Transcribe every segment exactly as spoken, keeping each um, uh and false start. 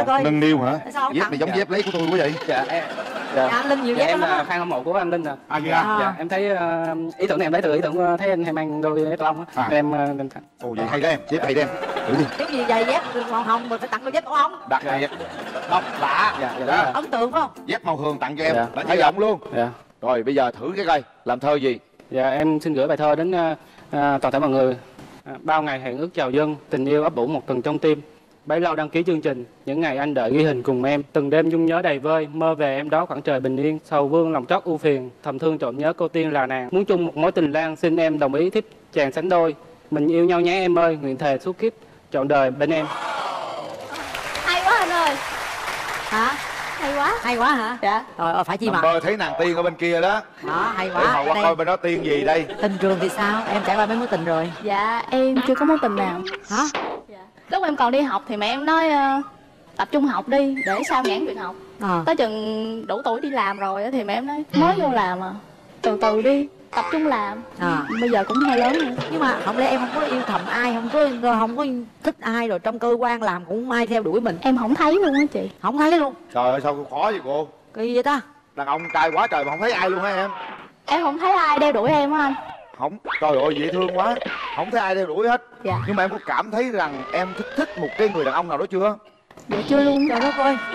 đất ơi. Nâng niu hả? Dép này giống dạ. dép lấy của tôi quá vậy? Dạ em dạ, dạ anh Linh nhiều dạ, dép em lắm là á. fan hâm mộ của anh Linh à. À dạ. À. Dạ em thấy uh, ý tưởng này em lấy từ ý tưởng thấy anh hay mang đôi dép lông á. À. Em uh, lên thẳng. Ồ vậy hay đó em, dép hay đem. Thử đi. Cái gì giày dép màu hồng mình phải tặng đôi dép màu hồng. Đặt này. Không, lạ. Dạ dạ. Đó. Ấn tượng phải không? Dép màu hường tặng cho em. Dạ. Đã thấy giọng luôn. Dạ. Rồi bây giờ thử cái coi, làm thơ gì? Dạ em xin gửi bài thơ đến uh, toàn thể mọi người. À, bao ngày hẹn ước chào dân, tình yêu ấp ủ một tầng trong tim. Bấy lâu đăng ký chương trình, những ngày anh đợi ghi hình cùng em. Từng đêm nhung nhớ đầy vơi, mơ về em đó khoảng trời bình yên. Sầu vương lòng trót ưu phiền, thầm thương trộm nhớ cô tiên là nàng. Muốn chung một mối tình lan, xin em đồng ý thiếp chàng sánh đôi. Mình yêu nhau nhé em ơi, nguyện thề suốt kiếp trọn đời bên em. Hay quá anh ơi. Hả? Hay quá. Hay quá hả? Dạ. Rồi phải chi mà. Bơ thấy nàng tiên ở bên kia đó. Đó hay quá. Để họ qua coi bên đó tiên gì đây. Tình trường thì sao? Em trải qua mấy mối tình rồi? Dạ em chưa có mối tình nào. Hả? Dạ. Lúc em còn đi học thì mẹ em nói uh, tập trung học đi để sao nhãn việc học. À. Tới chừng đủ tuổi đi làm rồi thì mẹ em nói mới vô làm à, từ từ đi, tập trung làm. À. Bây giờ cũng hơi lớn rồi. Nhưng mà không lẽ em không có yêu thầm ai, không có không có thích ai rồi trong cơ quan làm cũng không ai theo đuổi mình? Em không thấy luôn á chị. Không thấy luôn? Trời ơi sao khó vậy cô? Kỳ vậy ta? Đàn ông trai quá trời mà không thấy ai luôn hả em? Em không thấy ai đeo đuổi em á anh. Không, trời ơi dễ thương quá. Không thấy ai đeo đuổi hết. Dạ. Nhưng mà em có cảm thấy rằng em thích thích một cái người đàn ông nào đó chưa? Dạ chưa luôn. Trời đất ơi.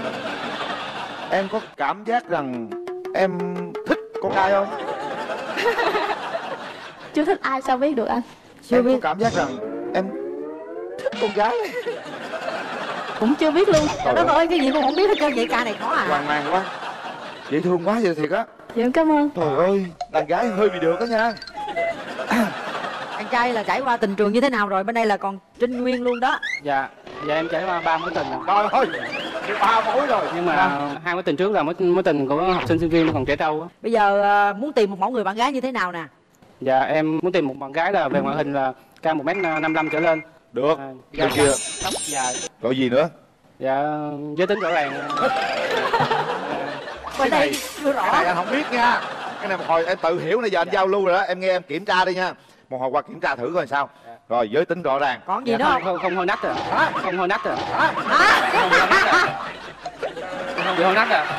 Em có cảm giác rằng em thích con trai không? Chưa thích ai sao biết được anh? Chưa em biết. có cảm giác rằng em thích con gái? Cũng chưa biết luôn. Trời đất ơi, cái gì cũng không biết hết trơn vậy, ca này khó à. Hoang mang quá. Dễ thương quá vậy thiệt á. Dạ em cảm ơn. Trời ơi, đàn gái hơi bị được đó nha. Anh trai là trải qua tình trường như thế nào rồi? Bên đây là còn trinh nguyên luôn đó. Dạ, dạ em trải qua ba mối tình rồi. Trời ơi, ba mối rồi. Nhưng mà à. hai mối tình trước là mối mối tình của học sinh sinh viên còn trẻ trâu á. Bây giờ uh, muốn tìm một mẫu người bạn gái như thế nào nè? Dạ em muốn tìm một bạn gái là về ngoại hình là cao một mét năm mươi lăm trở lên. Được. À, bên kia tóc dài. Gọi gì nữa? Dạ giới tính rõ ràng. Bên đây chưa rõ. Cái này anh không biết nha. Cái này một hồi em tự hiểu, nãy giờ anh dạ. giao lưu rồi đó, em nghe em kiểm tra đi nha. Một hồi qua kiểm tra thử coi sao. Dạ. Rồi giới tính rõ ràng. Còn gì dạ, nữa không? Không, không hôi nách à. Hả? Không hôi nách à. Hả? Hả? Không hôi nách à. Không bị hôi nách à.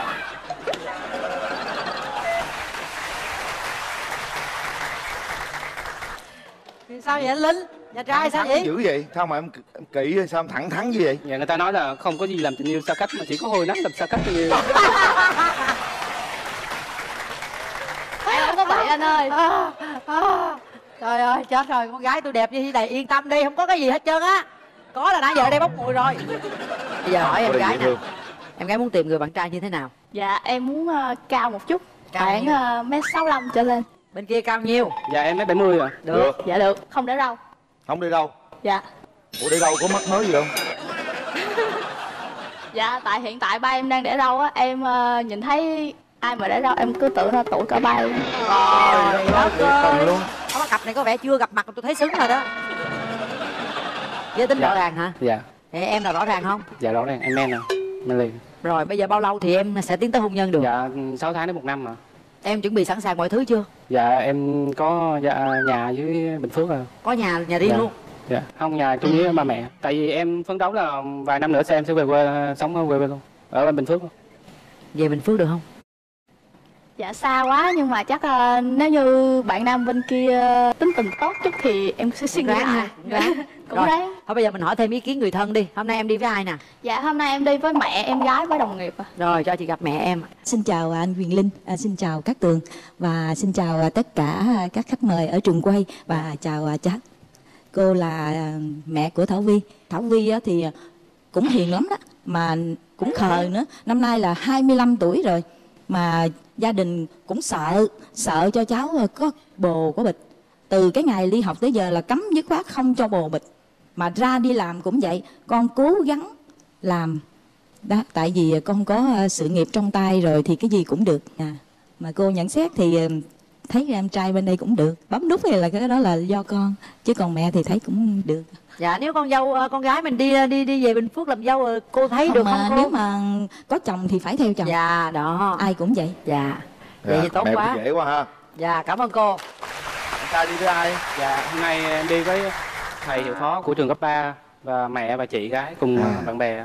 Sao vậy anh Linh? Nhà trai sao vậy? Dữ vậy? Sao mà em, em kỹ sao em thẳng thắn như vậy? Dạ người ta nói là không có gì làm tình yêu xa cách mà chỉ có hôi nách làm xa cách tình yêu. Em không có vậy anh ơi. À, à, trời ơi chết rồi, con gái tôi đẹp như thế này yên tâm đi, không có cái gì hết trơn á. Có là nãy giờ ở đây bốc mùi rồi. Bây giờ hỏi em gái nè, em gái muốn tìm người bạn trai như thế nào? Dạ em muốn uh, cao một chút, cao khoảng uh, mét sáu lăm trở lên. Bên kia cao nhiêu? Dạ em mét bảy mươi rồi. Được. Được. Dạ được, không để râu. Không đi đâu? Dạ. Ủa đi đâu có mắc mới gì không? Dạ tại hiện tại ba em đang để râu á, em uh, nhìn thấy ai mà để râu em cứ tưởng là tuổi cả ba em. Trời đất ơi luôn. Có cặp này có vẻ chưa gặp mặt tôi thấy xứng rồi đó. Giới tính dạ. rõ ràng hả? Dạ. Thì em là rõ ràng không? Dạ rõ ràng, em men à, men liền. Rồi bây giờ bao lâu thì em sẽ tiến tới hôn nhân được? Dạ sáu tháng đến một năm mà. Em chuẩn bị sẵn sàng mọi thứ chưa? Dạ em có dạ, nhà dưới Bình Phước rồi. Có nhà nhà riêng dạ. luôn? Dạ không, nhà chung với ba mẹ. Tại vì em phấn đấu là vài năm nữa sẽ em sẽ về quê sống ở quê luôn, ở Bình Phước luôn. Về Bình Phước được không? Dạ xa quá nhưng mà chắc uh, nếu như bạn nam bên kia uh, tính tình tốt chút thì em sẽ suy nghĩ lại. Cũng ráng. Thôi bây giờ mình hỏi thêm ý kiến người thân đi. Hôm nay em đi với ai nè? Dạ hôm nay em đi với mẹ, em gái với đồng nghiệp. À. Rồi cho chị gặp mẹ em. Xin chào anh Quyền Linh, à, xin chào các Tường và xin chào tất cả các khách mời ở trường quay và chào cháu. Cô là mẹ của Thảo Vi. Thảo Vi thì cũng hiền lắm đó mà cũng khờ nữa. Năm nay là hai mươi lăm tuổi rồi mà gia đình cũng sợ sợ cho cháu có bồ có bịch. Từ cái ngày đi học tới giờ là cấm dứt khoát không cho bồ bịch. Mà ra đi làm cũng vậy, con cố gắng làm đó, tại vì con có sự nghiệp trong tay rồi thì cái gì cũng được. À, mà cô nhận xét thì thấy em trai bên đây cũng được, bấm nút này là cái đó là do con, chứ còn mẹ thì thấy cũng được. Dạ nếu con dâu con gái mình đi đi đi về Bình Phước làm dâu cô thấy không được mà không cô? Nếu mà có chồng thì phải theo chồng. Dạ đó, ai cũng vậy. Dạ vậy dạ, thì tốt mẹ quá. Cũng dễ quá ha. Dạ cảm ơn cô. Anh trai đi với ai? Dạ hôm nay em đi với thầy hiệu phó của trường cấp ba và mẹ và chị gái cùng à. bạn bè.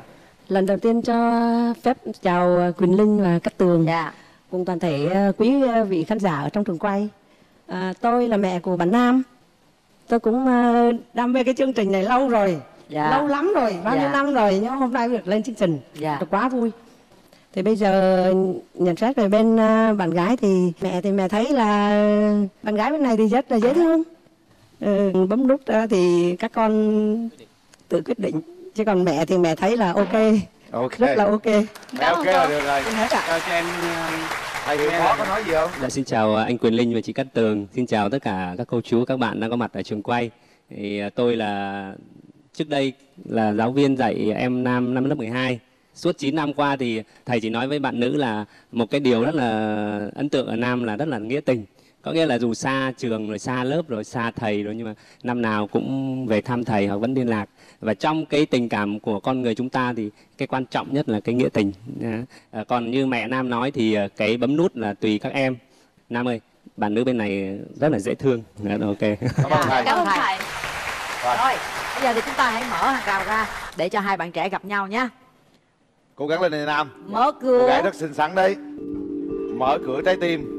Lần đầu tiên cho phép chào Quỳnh Linh và Cát Tường, dạ. cùng toàn thể quý vị khán giả ở trong trường quay. À, tôi là mẹ của bạn Nam. Tôi cũng đam mê cái chương trình này lâu rồi, dạ. lâu lắm rồi, bao nhiêu dạ. năm rồi, nhưng hôm nay được lên chương trình, dạ. Tôi quá vui. Thì bây giờ nhận xét về bên bạn gái thì mẹ thì mẹ thấy là bạn gái bên này thì rất là dễ thương. Ừ, bấm nút thì các con tự quyết định, chứ còn mẹ thì mẹ thấy là ok, ok, rất là ok. Mẹ ok là được rồi. Cho em thầy Hiệu Phó có nói gì không? Dạ, xin chào anh Quỳnh Linh và chị Cát Tường, xin chào tất cả các cô chú các bạn đang có mặt ở trường quay. Thì tôi là trước đây là giáo viên dạy em nam năm lớp mười hai. Suốt chín năm qua thì thầy chỉ nói với bạn nữ là một cái điều rất là ấn tượng ở Nam là rất là nghĩa tình. Có nghĩa là dù xa trường rồi xa lớp rồi xa thầy rồi nhưng mà năm nào cũng về thăm thầy hoặc vẫn liên lạc. Và trong cái tình cảm của con người chúng ta thì cái quan trọng nhất là cái nghĩa tình. À, còn như mẹ Nam nói thì cái bấm nút là tùy các em. Nam ơi, bạn nữ bên này rất là dễ thương. À, ok. Cảm ơn thầy. Cảm ơn thầy. Rồi, bây giờ thì chúng ta hãy mở hàng rào ra để cho hai bạn trẻ gặp nhau nhé. Cố gắng lên này Nam. Mở cửa. Cô gái rất xinh xắn đấy. Mở cửa trái tim.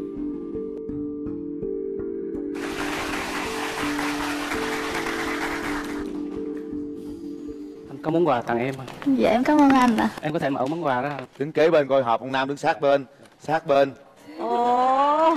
Anh có món quà tặng em không? Dạ em cảm ơn anh ạ. À. Em có thể mở món quà đó không? Đứng kế bên coi hộp, ông Nam đứng sát bên. Sát bên. Ồ.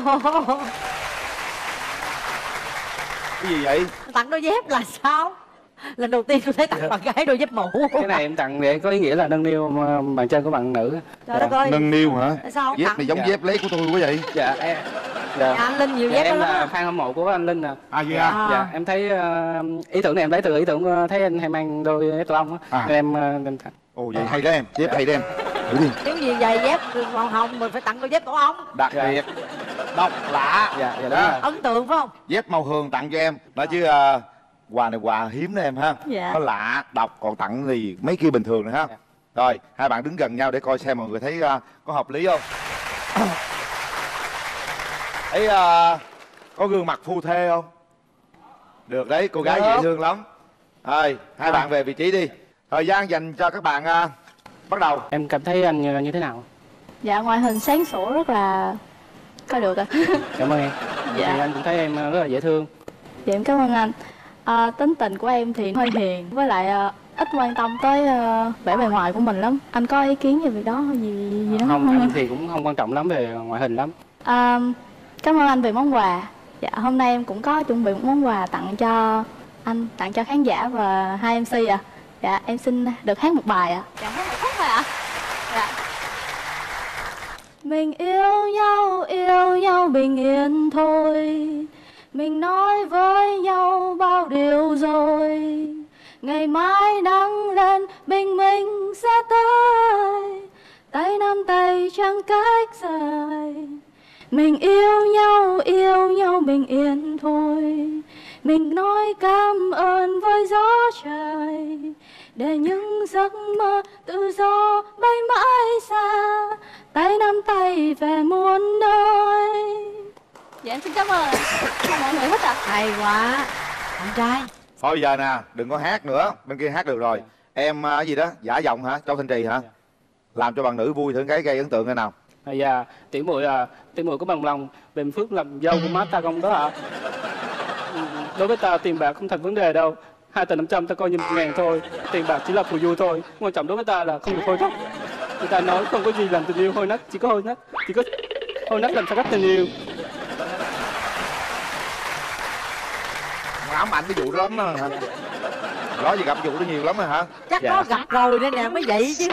Cái gì vậy? Tặng đôi dép là sao? Lần đầu tiên tôi thấy tặng bạn gái đôi dép mũ. Cái này em tặng để có ý nghĩa là nâng niu bàn chân của bạn nữ. Trời đất ơi. Nâng niu hả? Sao Dép tặng? này giống Dạ. dép lấy của tôi quá vậy? Dạ em. Dạ. Dạ, anh Linh nhiều Dạ, dép em lắm là á. fan hâm mộ của anh Linh nè. À vậy à? À. Dạ em thấy uh, ý tưởng này em lấy từ ý tưởng uh, thấy anh hay mang đôi dép lông á. À. Nên em uh, em tặng. Ồ vậy hay đó em, dép hay đó em. Thử đi. Tiếng gì giày dép màu hồng mình phải tặng đôi dép tổ ong. Đặc Dạ. biệt, độc lạ. Dạ, dạ đúng Đó. rồi. Ấn tượng phải không? Dép màu hường tặng cho em. Nói chứ uh, quà này quà hiếm đó em ha. Dạ. Nó lạ, độc, còn tặng thì mấy kia bình thường nữa ha. Dạ. Rồi, hai bạn đứng gần nhau để coi xem mọi người thấy uh, có hợp lý không. Thấy uh, có gương mặt phu thê không? Được đấy, cô gái Được. dễ thương lắm. Rồi, hai bạn về vị trí đi. Thời gian dành cho các bạn uh, bắt đầu. Em cảm thấy anh như, như thế nào? Dạ ngoại hình sáng sủa rất là coi được ạ. Cảm ơn em. Dạ. Thì anh cũng thấy em rất là dễ thương. Dạ em cảm ơn anh. À, tính tình của em thì hơi hiền, với lại à, ít quan tâm tới à, vẻ bề ngoài của mình lắm. Anh có ý kiến về việc đó gì gì đó Không, không? anh thì cũng không quan trọng lắm về ngoại hình lắm. À, cảm ơn anh về món quà. Dạ hôm nay em cũng có chuẩn bị một món quà tặng cho anh, tặng cho khán giả và hai em xê ạ. À. Dạ em xin được hát một bài ạ. À. Dạ hát một khúc thôi ạ. À. Dạ. Mình yêu nhau, yêu nhau bình yên thôi. Mình nói với nhau bao điều rồi. Ngày mai nắng lên bình minh sẽ tới. Tay nắm tay chẳng cách rời. Mình yêu nhau, yêu nhau bình yên thôi. Mình nói cảm ơn với gió trời. Để những giấc mơ tự do bay mãi xa. Tay nắm tay về muôn nơi. Dạ em xin cảm ơn. Mọi người thích ạ. À? Hay quá. Anh trai. Thôi giờ nè, đừng có hát nữa. Bên kia hát được rồi. Em uh, gì đó, giả giọng hả? Châu Thanh Trì hả? Làm cho bạn nữ vui thử cái gây ấn tượng cái nào. À, dạ, tiểu muội à, tiểu muội có bằng lòng về phước làm dâu của má ta không đó hả? Ừ, đối với ta tiền bạc không thành vấn đề đâu. Hai tờ năm trăm ta coi như một ngàn thôi. Tiền bạc chỉ là phù du thôi. Quan trọng đối với ta là không được hôi nách. Người ta nói không có gì làm tình yêu hôi nách, chỉ có hôi nách, chỉ có hôi nách làm sao cách tình yêu. Ám ảnh cái vụ đó lắm hả? Đó gì gặp vụ đó nhiều lắm rồi hả? Chắc Dạ. có gặp rồi nên nè mới vậy chứ.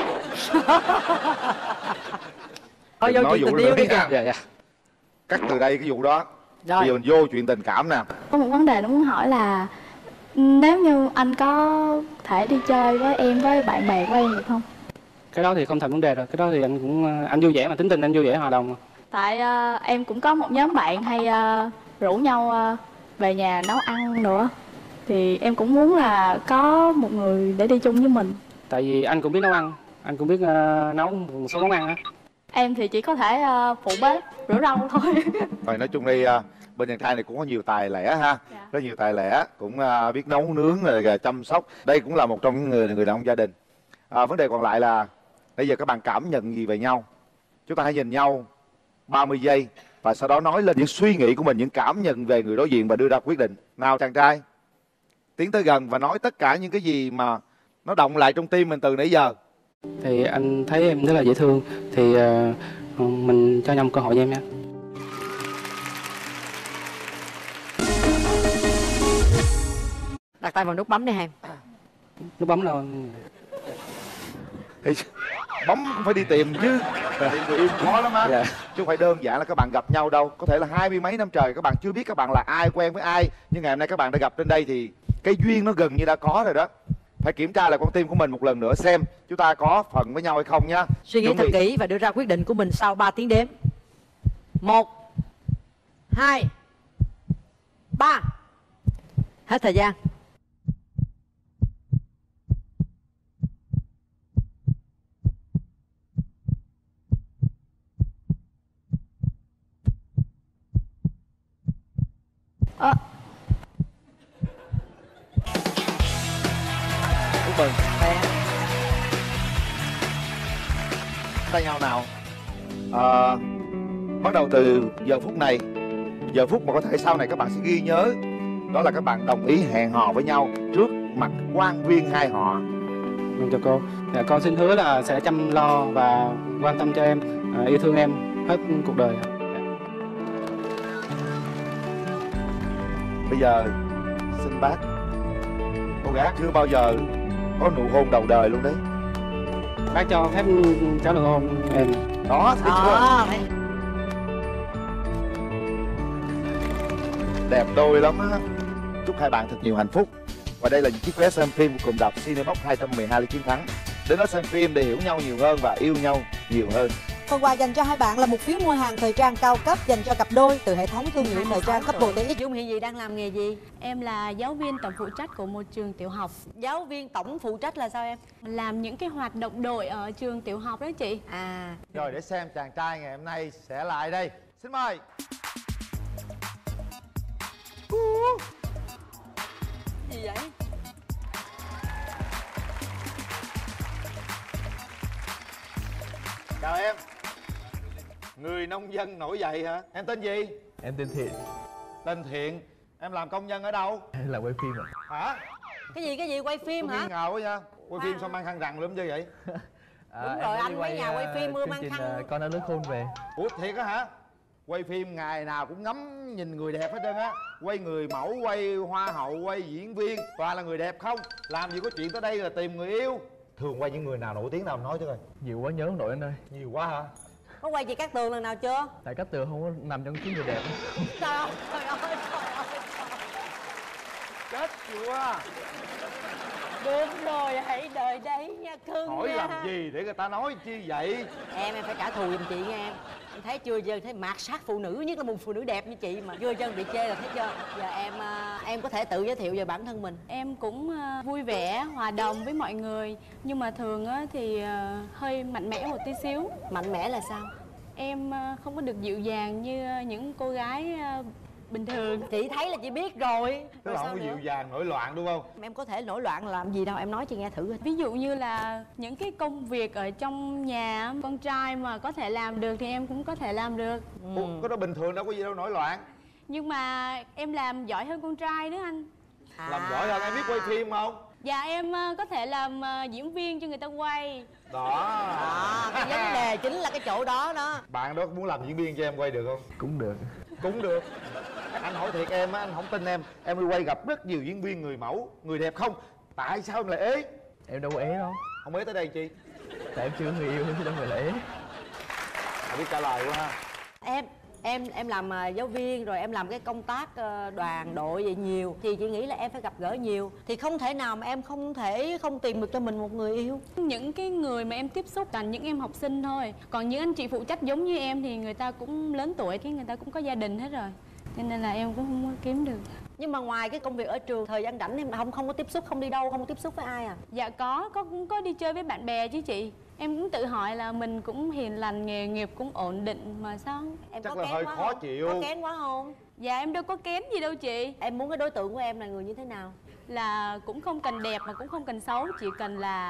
Thôi vô Nói chuyện vụ tình yêu nữa đi nha. kìa. Dạ, dạ. Cắt từ đây cái vụ đó. Rồi. Bây giờ mình vô chuyện tình cảm nè. Có một vấn đề nó muốn hỏi là nếu như anh có thể đi chơi với em, với bạn bè của em được không? Cái đó thì không thành vấn đề rồi. Cái đó thì anh cũng anh vui vẻ mà, tính tình anh vui vẻ hòa đồng mà. Tại uh, em cũng có một nhóm bạn hay uh, rủ nhau uh, về nhà nấu ăn nữa. Thì em cũng muốn là có một người để đi chung với mình. Tại vì anh cũng biết nấu ăn, anh cũng biết uh, nấu một số món ăn á. Em thì chỉ có thể uh, phụ bếp, rửa rau thôi. Rồi nói chung đi, bên chàng trai này cũng có nhiều tài lẻ ha. Dạ. Rất nhiều tài lẻ, cũng uh, biết nấu nướng rồi chăm sóc. Đây cũng là một trong những người người đàn ông gia đình. à, vấn đề còn lại là bây giờ các bạn cảm nhận gì về nhau. Chúng ta hãy nhìn nhau ba mươi giây và sau đó nói lên những suy nghĩ của mình, những cảm nhận về người đối diện và đưa ra quyết định. Nào chàng trai, tiến tới gần và nói tất cả những cái gì mà nó động lại trong tim mình từ nãy giờ. Thì anh thấy em rất là dễ thương, thì uh, mình cho nhau một cơ hội nha em nha. Đặt tay vào nút bấm đi em. Nút bấm là Thì bấm cũng phải đi tìm chứ, tìm người yêu khó lắm á. Dạ. Chứ không phải đơn giản là các bạn gặp nhau đâu. Có thể là hai mươi mấy năm trời các bạn chưa biết các bạn là ai, quen với ai, nhưng ngày hôm nay các bạn đã gặp trên đây thì cái duyên nó gần như đã có rồi đó. Phải kiểm tra lại con tim của mình một lần nữa xem chúng ta có phần với nhau hay không nhá. Suy nghĩ thật kỹ và đưa ra quyết định của mình sau ba tiếng đếm. Một, hai, ba. Hết thời gian. Ờ. Chúc mừng. Tay nhau nào. À, bắt đầu từ giờ phút này, giờ phút mà có thể sau này các bạn sẽ ghi nhớ, đó là các bạn đồng ý hẹn hò với nhau trước mặt quan viên hai họ. Vâng, chào cô. Dạ, con xin hứa là sẽ chăm lo và quan tâm cho em, à, yêu thương em hết cuộc đời. Bây giờ xin bác, cô gái chưa bao giờ có nụ hôn đầu đời luôn đấy. Bác cho phép cháu được hôn em. Đó, thấy Đó, chưa? Đẹp đôi lắm á. Chúc hai bạn thật nhiều hạnh phúc. Và đây là những chiếc vé xem phim của cụm rạp Cinebox hai trăm mười hai Lý Chiến Thắng. Đến đó xem phim để hiểu nhau nhiều hơn và yêu nhau nhiều hơn. Phần quà dành cho hai bạn là một phiếu mua hàng thời trang cao cấp dành cho cặp đôi từ hệ thống thương hiệu thời trang Couple tê ích. Dung hiện gì đang làm nghề gì? Em là giáo viên tổng phụ trách của một trường tiểu học. Giáo viên tổng phụ trách là sao em? Làm những cái hoạt động đội ở trường tiểu học đó chị. À. Rồi để xem chàng trai ngày hôm nay sẽ lại đây. Xin mời. Gì vậy? Chào em. Người nông dân nổi dậy hả? Em tên gì? Em tên Thiện. Tên Thiện. Em làm công nhân ở đâu? Em là quay phim ạ. Hả? Cái gì cái gì quay phim Tôi hả? nghi ngờ quá nha. Quay phim sao mang khăn rằn lắm chứ vậy? À, Đúng em rồi, mới anh đi mấy nhà quay phim mưa chương mang trình, khăn. à, Con đã lớn khôn về. Ủa thiệt á hả? Quay phim ngày nào cũng ngắm nhìn người đẹp hết trơn á. Quay người mẫu, quay hoa hậu, quay diễn viên, toàn là người đẹp không. Làm gì có chuyện tới đây là tìm người yêu. Thường quay những người nào nổi tiếng nào nói chứ coi. Nhiều quá nhớ không nổi anh ơi. Nhiều quá hả? Có quay chị Cát Tường lần nào chưa? Tại Cát Tường không có nằm trong chín người đẹp. Trời ơi, trời ơi, trời ơi. Chết chưa? Được rồi, hãy đợi đấy nha cưng. Hỏi nha. làm gì để người ta nói chi vậy? Em em phải trả thù giùm chị nha em. Em thấy chưa, giờ thấy mạt sát phụ nữ, nhất là một phụ nữ đẹp như chị mà chưa chân bị chê là thấy chưa. Giờ em em có thể tự giới thiệu về bản thân mình. Em cũng vui vẻ, hòa đồng với mọi người. Nhưng mà thường thì hơi mạnh mẽ một tí xíu. Mạnh mẽ là sao? Em không có được dịu dàng như những cô gái bình thường. Chị thấy là chị biết rồi. Tức là không có dịu dàng, nổi loạn đúng không? Em có thể nổi loạn làm gì đâu, em nói chị nghe thử. Ví dụ như là những cái công việc ở trong nhà, con trai mà có thể làm được thì em cũng có thể làm được. Ừ. Ủa, cái đó bình thường đâu có gì đâu nổi loạn. Nhưng mà em làm giỏi hơn con trai nữa anh. À. Làm giỏi hơn, em biết quay phim không? Dạ em có thể làm diễn viên cho người ta quay. Đó. À, cái vấn đề chính là cái chỗ đó đó. Bạn đó muốn làm diễn viên cho em quay được không? Cũng được. Cũng được. Anh hỏi thiệt em á, anh không tin em. Em đi quay gặp rất nhiều diễn viên người mẫu, người đẹp không? Tại sao em lại ế? Em đâu có ế đâu. Không ế tới đây chi? Tại em chưa có người yêu chứ đâu phải là ế. À, biết trả lời quá ha. Em em em làm uh, giáo viên rồi em làm cái công tác uh, đoàn đội vậy nhiều thì chị nghĩ là em phải gặp gỡ nhiều, thì không thể nào mà em không thể không tìm được cho mình một người yêu. Những cái người mà em tiếp xúc toàn những em học sinh thôi, còn những anh chị phụ trách giống như em thì người ta cũng lớn tuổi, cái người ta cũng có gia đình hết rồi, cho nên là em cũng không có kiếm được. Nhưng mà ngoài cái công việc ở trường, thời gian rảnh em không không có tiếp xúc, không đi đâu, không có tiếp xúc với ai à? Dạ có, có cũng có đi chơi với bạn bè chứ chị. Em cũng tự hỏi là mình cũng hiền lành, nghề nghiệp cũng ổn định mà sao em chắc có là kén hơi quá khó không? chịu. Có kén quá không? Dạ em đâu có kén gì đâu chị. Em muốn cái đối tượng của em là người như thế nào? Là cũng không cần đẹp mà cũng không cần xấu, chỉ cần là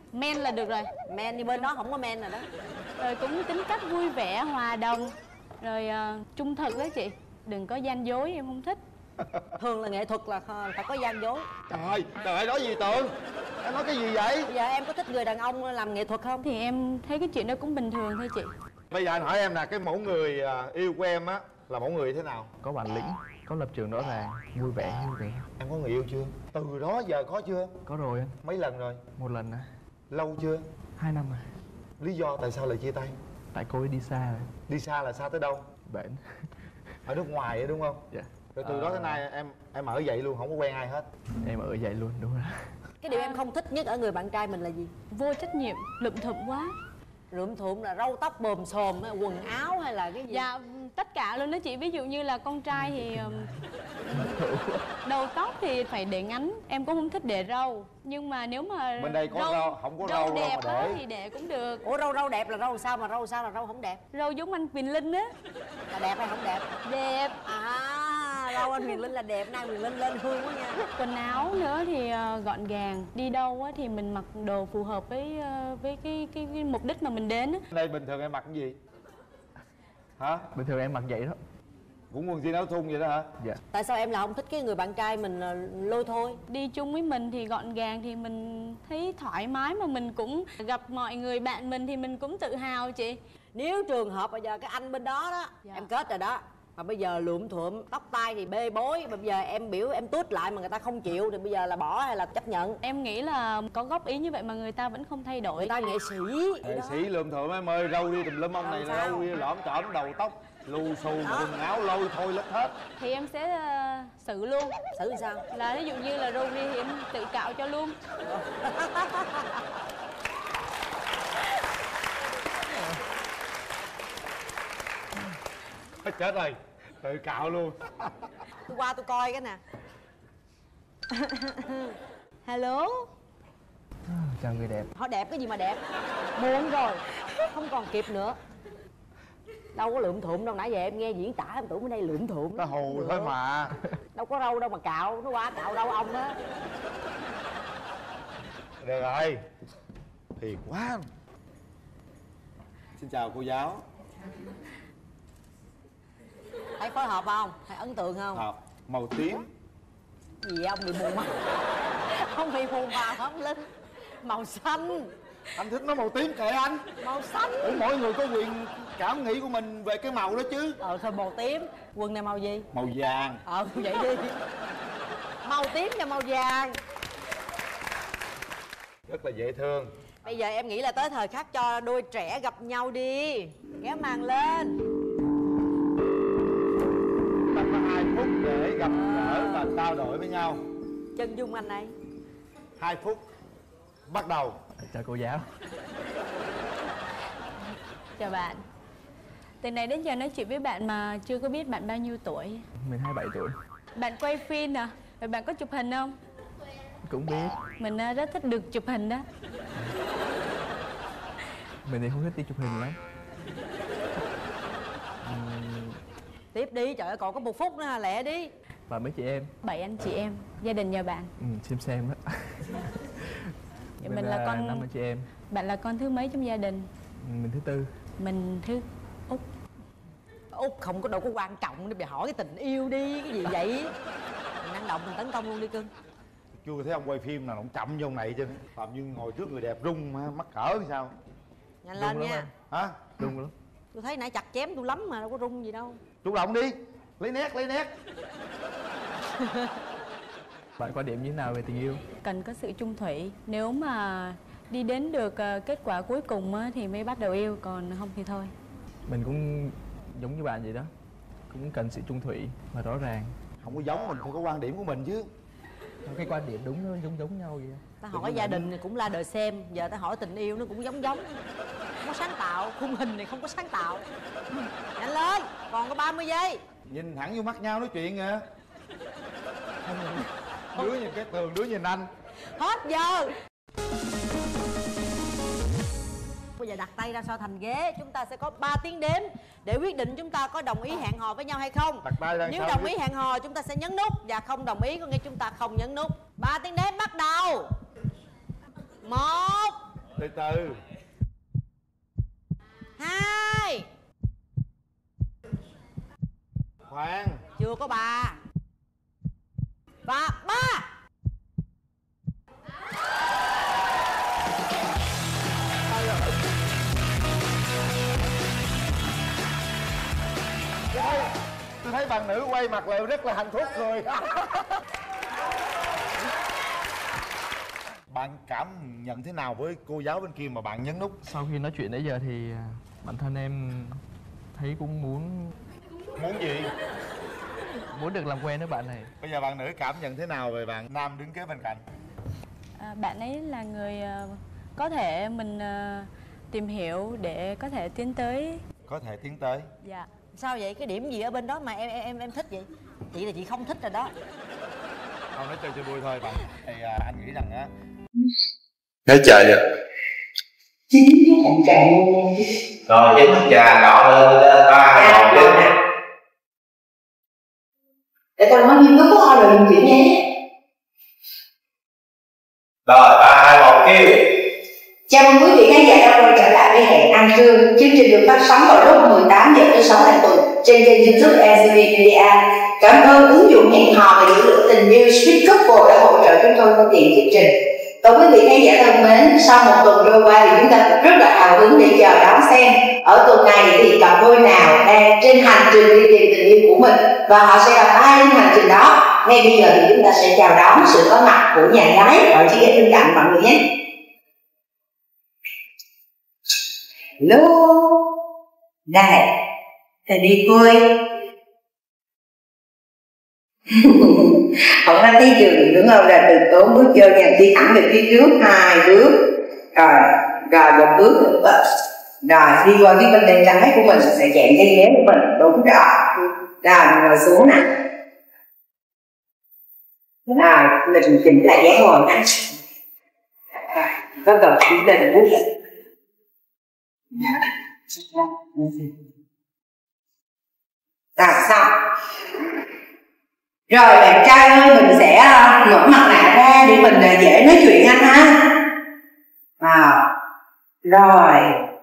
Men là được rồi. Men như bên đó không có men rồi đó. Rồi cũng tính cách vui vẻ, hòa đồng. Rồi uh, trung thực đó chị. Đừng có gian dối, em không thích. Thường là nghệ thuật là phải có gian dối. Trời ơi, trời ơi, nói gì Tường? Em nói cái gì vậy? Bây giờ em có thích người đàn ông làm nghệ thuật không? Thì em thấy cái chuyện đó cũng bình thường thôi chị. Bây giờ anh hỏi em là cái mẫu người yêu của em á là mẫu người thế nào? Có bản lĩnh, có lập trường rõ ràng, vui vẻ, vui vẻ. Em có người yêu chưa? Từ đó giờ có chưa? Có rồi anh. Mấy lần rồi? Một lần à. Lâu chưa? Hai năm rồi. Lý do tại sao lại chia tay? Tại cô ấy đi xa rồi. Đi xa là xa tới đâu? Bển. Ở nước ngoài vậy đúng không? Dạ. Rồi từ à... đó tới nay em em ở vậy luôn, không có quen ai hết? Em ở vậy luôn, đúng rồi. Cái điều em không thích nhất ở người bạn trai mình là gì? Vô trách nhiệm, lụm thụm quá. Lụm thụm là râu tóc bồm xồm, quần áo hay là cái gì? Dạ, tất cả luôn đó chị. Ví dụ như là con trai thì đầu tóc thì phải để ngắn. Em cũng không thích để râu. Nhưng mà nếu mà bên đây có râu, râu không có râu, râu đẹp đâu mà để thì để cũng được. Ủa râu râu đẹp là râu sao mà râu sao là râu không đẹp? Râu giống anh Quyền Linh á. Là đẹp hay không đẹp? Đẹp. À, râu anh Quyền Linh là đẹp, nay Quyền Linh lên hương quá nha. Quần áo nữa thì uh, gọn gàng. Đi đâu á thì mình mặc đồ phù hợp với uh, với cái, cái cái mục đích mà mình đến á. Đây bình thường em mặc cái gì? Hả? Bình thường em mặc vậy đó. Cũng quần jean áo thun vậy đó hả? Dạ. Tại sao em là không thích cái người bạn trai mình lôi thôi? Đi chung với mình thì gọn gàng thì mình thấy thoải mái, mà mình cũng gặp mọi người bạn mình thì mình cũng tự hào chị. Nếu trường hợp bây giờ cái anh bên đó đó, dạ. Em kết rồi đó, mà bây giờ lụm thuộm, tóc tai thì bê bối, bây giờ em biểu em tút lại mà người ta không chịu thì bây giờ là bỏ hay là chấp nhận? Em nghĩ là có góp ý như vậy mà người ta vẫn không thay đổi. Người ta nghệ sĩ. Nghệ sĩ lượm thượm em ơi, râu đi tùm lum, ông này là râu đi lõm chỏm, đầu tóc lù xù, quần áo lôi thôi lết hết. Thì em sẽ uh, xử luôn. Xử sao? Là ví dụ như là râu đi thì em tự cạo cho luôn. Chết rồi, tự cạo luôn. Tôi qua tôi coi cái nè. Hello. Chào người đẹp. Họ đẹp cái gì mà đẹp? Muộn rồi, không còn kịp nữa. Đâu có lượm thụm đâu, nãy giờ em nghe diễn tả em tưởng bên đây lượm thụm. Nó hù thôi mà. Đâu có râu đâu mà cạo, nó qua cạo râu ông đó. Được rồi, phiền quá. Xin chào cô giáo. Thấy phối hợp không? Thấy ấn tượng không? Hợp. Màu tím. Gì ông bị mù mắt? Không bị mù mà không Linh. Màu xanh. Anh thích nó màu tím kệ anh. Màu xanh. Ủa mỗi người có quyền cảm nghĩ của mình về cái màu đó chứ. Ờ thôi màu tím. Quần này màu gì? Màu vàng. Ờ vậy đi. Màu tím và màu vàng. Rất là dễ thương. Bây giờ em nghĩ là tới thời khắc cho đôi trẻ gặp nhau đi. Kéo màn lên. Ta có hai phút để gặp gỡ và trao đổi với nhau. Chân dung anh này. Hai phút. Bắt đầu. Chào cô giáo. Chào bạn. Từ nãy đến giờ nói chuyện với bạn mà chưa có biết bạn bao nhiêu tuổi. Mình hai mươi bảy tuổi. Bạn quay phim à? Rồi bạn có chụp hình không? Cũng biết. Mình rất thích được chụp hình đó. Mình thì không thích đi chụp hình lắm. uhm... Tiếp đi, trời ơi còn có một phút nữa, lẹ đi. Và mấy chị em. Bảy anh chị em, gia đình nhà bạn. Ừ, xem xem đó. Mình, mình là, là con năm anh chị em. Bạn là con thứ mấy trong gia đình? Mình thứ tư. Mình thứ út. Út không có đâu có quan trọng để bị hỏi cái tình yêu đi, cái gì vậy? Mình năng động mình tấn công luôn đi cưng. Chưa thấy ông quay phim nào ông chậm như ông này chứ. Phạm Nhân ngồi trước người đẹp rung mắc cỡ sao? Nhanh lên nha. Hả? Rung lắm. Tôi thấy nãy chặt chém tôi lắm mà đâu có rung gì đâu. Chủ động đi. Lấy nét, lấy nét. Bạn quan điểm như thế nào về tình yêu? Cần có sự chung thủy. Nếu mà đi đến được kết quả cuối cùng thì mới bắt đầu yêu, còn không thì thôi. Mình cũng giống như bạn vậy đó. Cũng cần sự chung thủy và rõ ràng. Không có giống, mình phải có quan điểm của mình chứ. Cái quan điểm đúng nó giống giống nhau vậy. Ta hỏi gia đình thì cũng la đời xem. Giờ ta hỏi tình yêu nó cũng giống giống. Không có sáng tạo, khung hình này không có sáng tạo. Nhanh lên, còn có ba mươi giây. Nhìn thẳng vô mắt nhau nói chuyện kìa. Đứa nhìn cái Tường, đứa nhìn anh. Hết giờ. Bây giờ đặt tay ra so thành ghế. Chúng ta sẽ có ba tiếng đếm để quyết định chúng ta có đồng ý hẹn hò với nhau hay không. Đặt tay ra. Nếu đồng ý hẹn hò chúng ta sẽ nhấn nút, và không đồng ý có nghĩa chúng ta không nhấn nút. Ba tiếng đếm bắt đầu. Một, Từ từ. Hai. Khoan. Chưa có ba. Và ba. Tôi thấy, tôi thấy bạn nữ quay mặt lại rất là hạnh phúc rồi. Bạn cảm nhận thế nào với cô giáo bên kia mà bạn nhấn nút? Sau khi nói chuyện nãy giờ thì bản thân em thấy cũng muốn... Muốn gì? Muốn được làm quen với bạn này. Bây giờ bạn nữ cảm nhận thế nào về bạn nam đứng kế bên cạnh? À, bạn ấy là người uh, có thể mình uh, tìm hiểu để có thể tiến tới. Có thể tiến tới. Dạ. Sao vậy? Cái điểm gì ở bên đó mà em em em thích vậy? Chị là chị không thích rồi đó. Không, nói chơi cho vui thôi bạn. Thì à, anh nghĩ rằng á. Nói trời vậy. Chín cái hạnh trạng luôn. Rồi chín mắt trà đỏ lên ba ngọn lên. Để tôi nói nghiêm túc có rồi dùng chuyện nhé. Rồi ba hai một kêu. Chào mừng quý vị khán giả đã quay trở lại với Hẹn Ăn Trưa. Chương trình được phát sóng vào lúc mười tám giờ thứ sáu hàng tuần trên kênh YouTube en xê vê Media. Cảm ơn ứng dụng hẹn hò và giữ lửa tình yêu Sweet Couple đã hỗ trợ chúng tôi thực hiện chương trình. Và quý vị khán giả thân mến, sau một tuần trôi qua thì chúng ta rất là hào hứng để chờ đón xem ở tuần này thì cặp đôi nào đang trên hành trình đi tìm tình yêu của mình và họ sẽ gặp ai trên hành trình đó. Ngay bây giờ thì chúng ta sẽ chào đón sự có mặt của nhà gái ở chiếc ghế bên cạnh mọi người nhé. Hello, này, thầy đi vui. Không có thấy đường đúng không? Là từ tốn bước vô nhà đi thẳng về phía trước hai bước, rồi rồi một bước nữa, rồi đi qua phía bên tay trái của mình sẽ chạm cái ghế của mình, đúng rồi, rồi ngồi xuống nè, rồi mình chỉnh lại dáng ngồi nè, có cần đi lên bước lên. Rồi xong. Rồi bạn trai ơi, mình sẽ mở mặt nạ ra để mình dễ nói chuyện anh ha. À, rồi.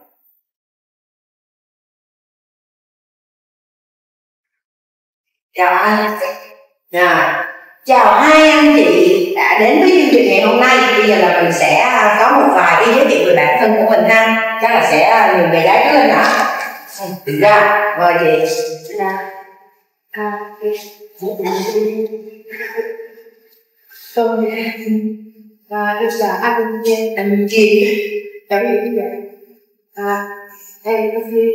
Chào anh. Rồi. Chào hai anh chị đã đến với chương trình ngày hôm nay. Bây giờ là mình sẽ có một vài cái giới thiệu về bản thân của mình ha. Chắc là sẽ nhiều người gái trước lên hả? Ra, mời chị. Ra. À, tôi à, đây là anh anh chị cháu như thế vậy à, em có khi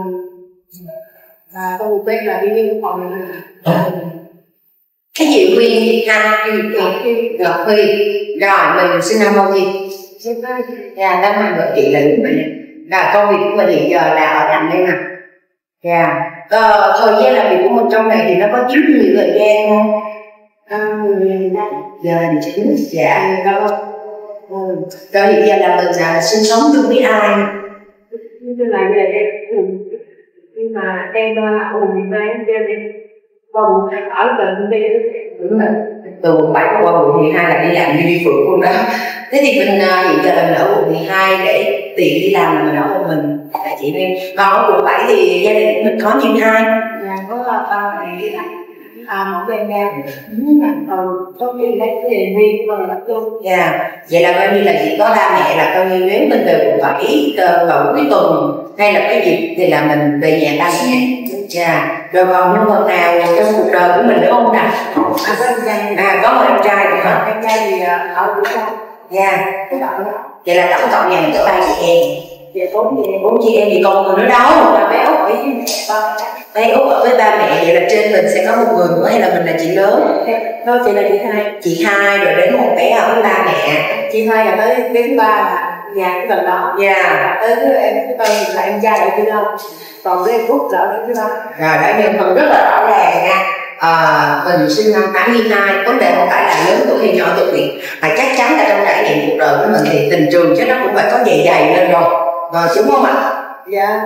và tôi quen là đi như phòng cái gì Quyên ha, Ngọc Huy, rồi mình sinh năm bao nhiêu? Dạ, năm hai vợ chị là lúc mình là công việc của mình hiện giờ là ở thành đây nè. Dạ. Ờ, thời gian làm việc của mình trong này thì nó có chiếm nhiều thời gian không? À, giờ thì chính dạ đâu. Ừ. Rồi hiện giờ là mình là sinh sống chung với ai? Như là về em, nhưng mà em ở quận bảy em em quận ở tận đi đúng rồi. Từ quận bảy qua quận mười hai là đi làm như đi phượt luôn đó. Thế thì mình hiện giờ là mình ở quận mười hai để tiện đi làm là mình ở một mình là chị em. Còn ở quận bảy thì gia đình của mình có nhiêu ai? Dạ có ba mẹ đi làm. À, một bên em ừ, có khi lấy cái gì đi và lập luôn. Dạ, vậy là coi như là chị có ba mẹ là coi như nếu mình về quận bảy vào cuối tuần hay là cái dịp thì là mình về nhà ba mẹ. Dạ, rồi còn nhân vật nào trong cuộc đời của mình nữa không nào? À, có em trai. À, có một em trai nữa hả? Em trai thì ở Vũng Tàu. Dạ, vậy là tổng cộng nhà mình có ba chị em. Dạ, bốn chị em. Bốn chị em thì còn người nữa đâu? Là bé Út ở với mẹ ba. Bé Út ở với ba mẹ, vậy là trên mình sẽ có một người nữa hay là mình là chị lớn? Thôi chị là chị hai. Chị hai rồi đến một bé ở với ba mẹ. Chị hai là tới đến ba là nhà cái gần đó. Dạ. Tới thứ em thứ tư là em trai ở thứ năm. Còn cái em Út là ở thứ năm. Rồi đã nhân phần rất là rõ ràng nha. À, mình sinh năm tám mươi hai, vấn đề không phải là lớn tuổi hay nhỏ tuổi, mà chắc chắn là trong trải nghiệm cuộc đời của mình thì tình trường chứ nó cũng phải có dày dày lên rồi, rồi đúng không ạ? Dạ.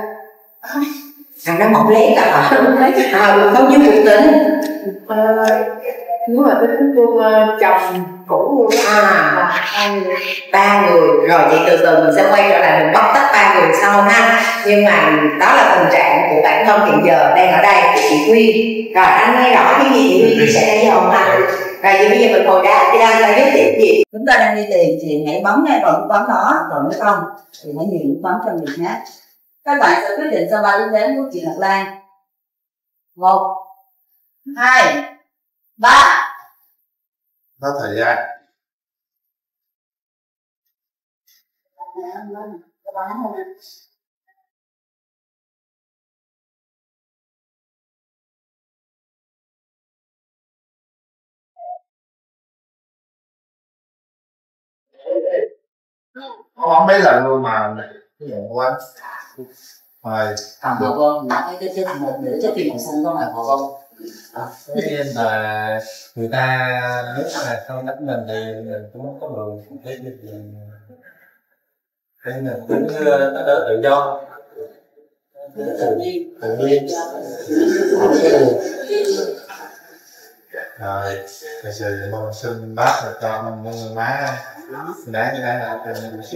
À, nó mỏng lét à? À, bao nhiêu cuộc tình? Nếu mà tôi tính tôi chồng cũ à ba người rồi thì từ từ mình sẽ quay trở lại mình bóc tách ba người sau ha. Nhưng mà đó là tình trạng của bản thân hiện giờ đang ở đây của chị Quyên. Rồi anh nghe rõ cái gì chị Quyên chia sẻ đây không anh? Rồi vậy bây giờ mình ngồi ra chị đang giới thiệu gì? Chúng ta đang đi tìm thì hãy bấm ngay vào nút bấm đó, còn nếu không thì hãy nhìn nút bấm trong người khác. Các bạn sẽ quyết định sau ba đến đếm của chị Ngọc Lan. Một, hai, ba. Có thời gian. Có bóng mấy lần luôn mà cái dạng quá. Rồi. Còn họ con, nó cái cái một nửa trái tim xanh có phải họ con. Tất nhiên là người ta nếu mà không đánh mình thì mình cũng không có đường cái việc gì nên là cũng nó đỡ tự do tự nhiên tự nhiên rồi bây giờ mong xin bác và cho mong má đá cái đá là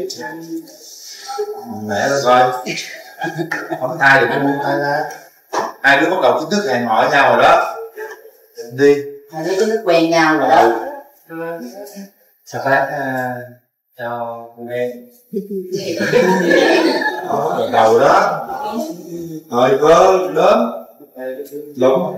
mẹ nó coi không thay thì cũng thay ra hai đứa bắt đầu kiến thức hẹn hò nhau rồi đó đi hai đứa kiến thức quen nhau rồi đó. Sao bác uh, cho con em đó đầu đó rồi có đến đúng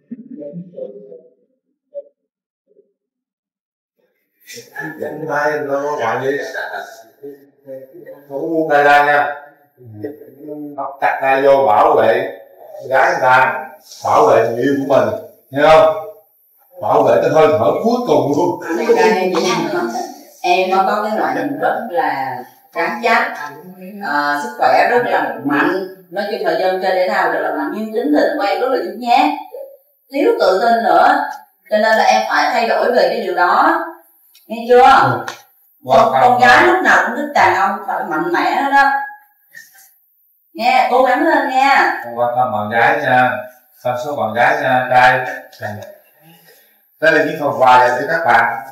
dẫn tay nó gọi đi không buông tay ra nha đặt tay vô bảo vệ gái người ta bảo vệ người yêu của mình nghe không bảo vệ cái hơi thở cuối cùng luôn. Em nó có cái loại hình rất là trắng chắc, à, sức khỏe rất là mạnh, nói chung là dân chơi thể thao rất là mạnh nhưng tính tình của em rất là nhút nhát, thiếu tự tin nữa, cho nên là em phải thay đổi về cái điều đó, nghe chưa? Ừ. Con, con gái lúc nào cũng thích đàn ông phải mạnh mẽ đó, nghe cố gắng lên nha. Không quan tâm bạn gái nha, tâm số bạn gái nha, trai. Đây là những phần quà dành cho các bạn.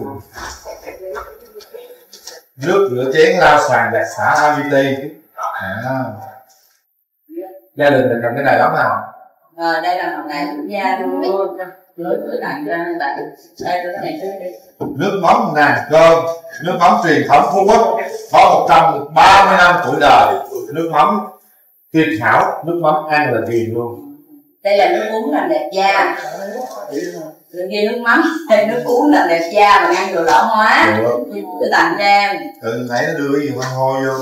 Nước rửa chén lau sàn đặc xả a vê tê. À. Gia đình mình cầm cái này lắm à? Ờ, đây là một ngày của gia luôn. Lưới với này ra bạn. Đây cái này đi. Nước mắm nàng cơm, nước mắm truyền thống Phú Quốc có một trăm ba mươi năm tuổi đời. Nước mắm tuyệt hảo, nước mắm ăn là ghiền luôn. Đây là nước uống làm đẹp da. Đừng ghi nước mắm, hay nước uống làm đẹp da mà ăn đồ lão hóa. Để tặng cho em. Ừ, nãy nó đưa cái gì hoang hôi vô.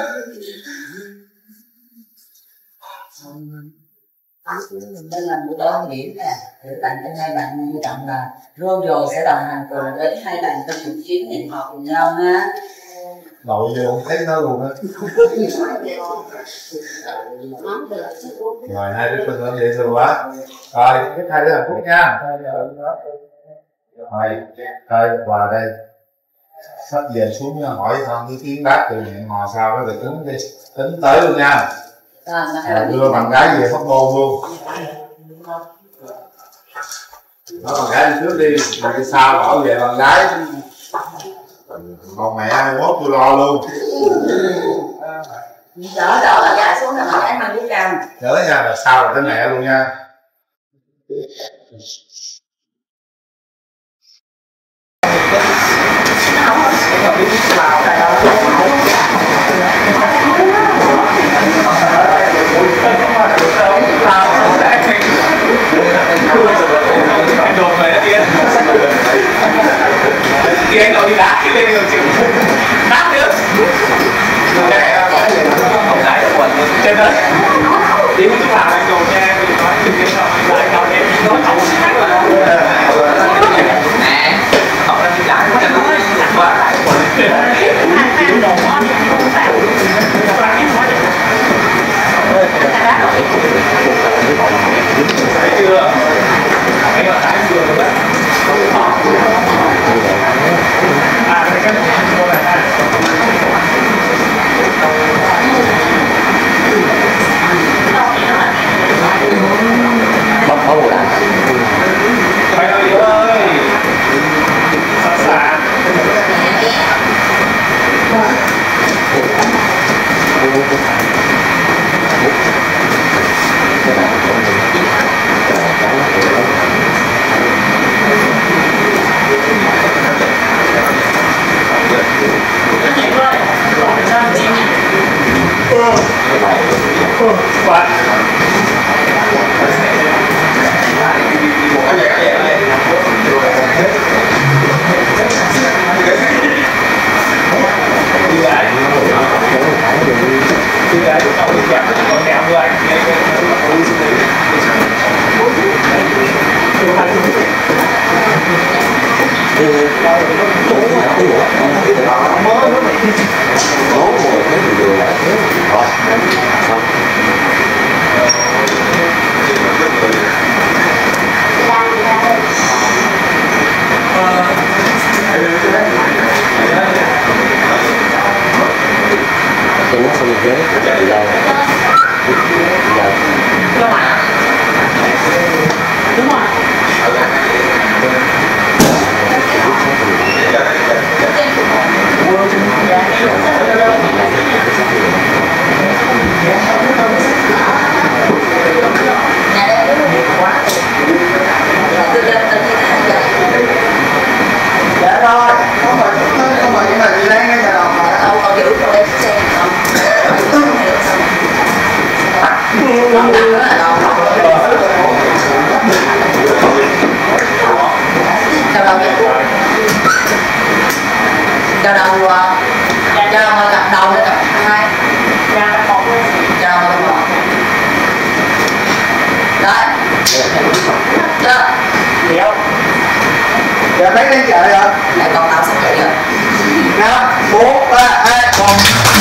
Đây là một đơn điểm nè, để tặng cho hai bạn như tặng là Royal sẽ đồng hành cùng với hai bạn trong một chuyến hẹn hò cùng nhau ha. Nội vô không thấy nó luôn á. Rồi hai đứa con dễ thương quá. Rồi, cái hai đứa hạnh phúc nha. Rồi, thôi quà đây. Sắp về xuống nha, hỏi thăm cái tiếng bác từ hẹn hò sao đó rồi tính đi, tính tới luôn nha. Rồi đưa bạn gái về Hóc Môn luôn. Đó bạn gái đi trước đi, rồi đi sau bảo về bạn gái. Còn mẹ hai mươi mốt tôi lo luôn. Đỡ đỡ là gái xuống là bạn gái mang đứa cam. Nhớ nha, là sau là tới mẹ luôn nha. Khi anh nói đi đá, cái lên đường chịu đá nữa. Không giải được quần trên đó. Đi lúc nào anh đồ cho em, thì nói chuyện cái nào lại nào em nói không sáng là nè, học ra đi giải quá nói quá lại quần chịu đồ quá không phải thấy chưa? Cái là cái vừa rồi đó. À, cái cái cô này ha. Đâu thì nó Chào đầu chào đầu cặp đầu lên cặp hai chào cặp một chào đầu cặp một đấy chưa hiểu giờ lấy đến chợ rồi lại còn tao sắp chạy rồi năm bốn ba hai một.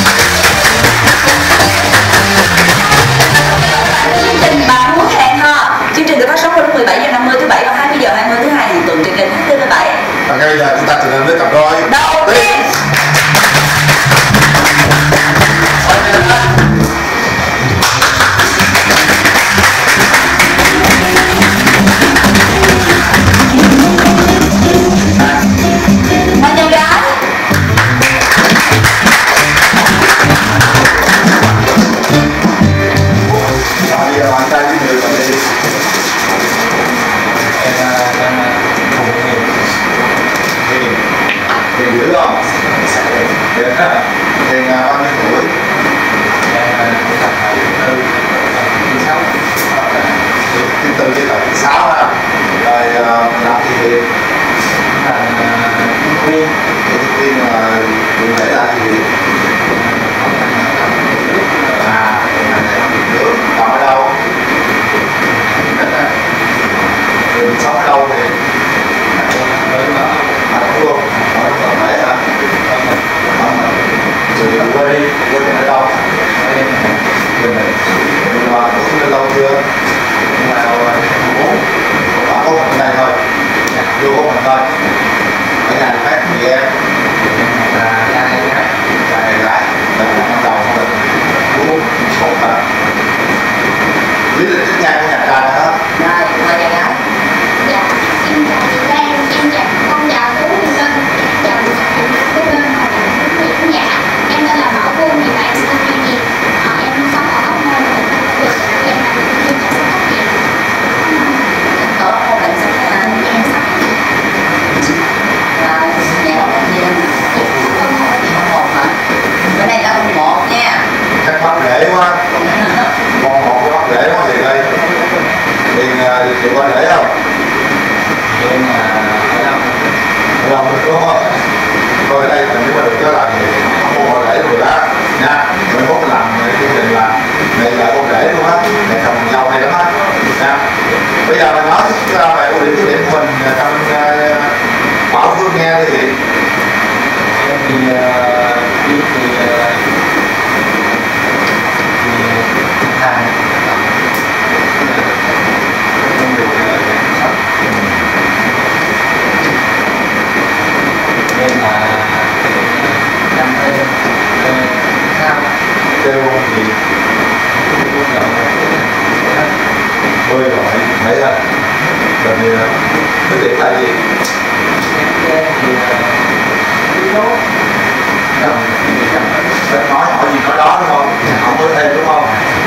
Chương trình Bạn Muốn Hẹn Hò, chương trình được phát sóng vào lúc mười bảy giờ năm mươi thứ bảy và hai mươi giờ hai mươi thứ hai hàng tuần trên kênh H T V bảy. Và ngay bây giờ chúng ta trở đến với cặp đôi đầu tiên. Mời nhau gái. Rồi giờ bạn trai với người còn đi. Em đang không có nhiều. Hiền. Hiền dữ không? Hiền ha. Hiền bao nhiêu tuổi? Em cũng tập hai tư. Thứ sáu. Thứ tư với lại thứ sáu ha. Rồi làm gì Hiền? Là viên. Viên là cụ thể là gì? À, nước còn ở đâu? Mình sống ở đâu thì ở đâu luôn, ở đâu phải hả? Rồi quê đi, quê mình ở đâu? Quê mình, mình là cũng đến lâu chưa? Nhưng mà muốn bạn có mình đây thôi, vô có mình thôi. Ở nhà khác thì em là cha hay gái, cha hay gái, mình là ban đầu của mình muốn một là lý lịch chức năng của nhà trai đó. Rồi, mời nhà gái. Dạ, em chào chị Lan, em chào con chào chú Minh Linh, chào chú Minh Linh và quý vị khán giả. Em tên là Bảo Quân, hiện tại em sinh năm hai nghìn. Ờ, em sống ở Hóc Môn, em là một chuyên gia sắp tốt nghiệp. Ở Hóc Môn là sắp tốt nghiệp. Em sắp tốt nghiệp. Và nhà đó là gì em? Hóc Môn hả? Bữa nay là mùng một nha. Chắc bắt rễ quá. Con một cái bắt rễ quá thì đây. Thì chịu bắt rễ không? Em ở đâu? Ở đâu đúng không? Tôi ở đây mình nếu mà được cái làm gì không có bắt rễ rồi đó nha. Mình có làm chương trình là này là con rễ luôn á, này trồng dâu này lắm á nha. Bây giờ mình nói về ưu điểm khuyết điểm của mình trong Bảo Phương nghe đi thì em thì biết thì hàng nên là năm thêm sao kêu gì bơi rồi thấy ra rồi thì quyết định là gì thì biết tốt chồng thì chồng nói hỏi gì nói đó đúng không không có thêm đúng không